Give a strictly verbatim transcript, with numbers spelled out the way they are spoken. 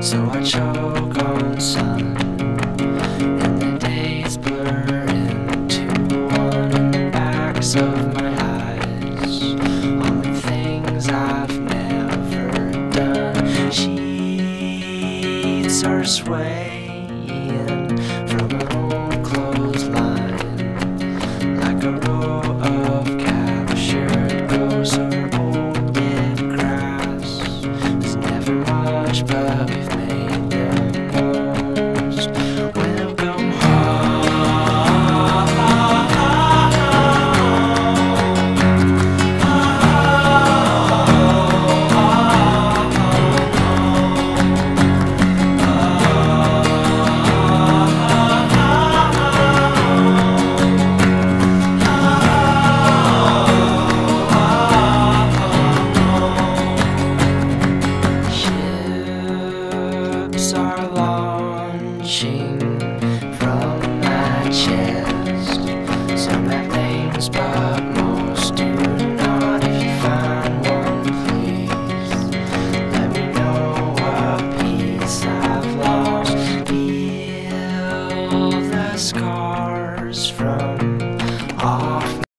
so I choke on sun, and the days blur into one in the backs of my eyes, on the things I've never done. Sheets are swaying from an old clothesline, like a row of captured ghosts or old dead grass. There's never much, but we've made the most. Welcome are launching from my chest.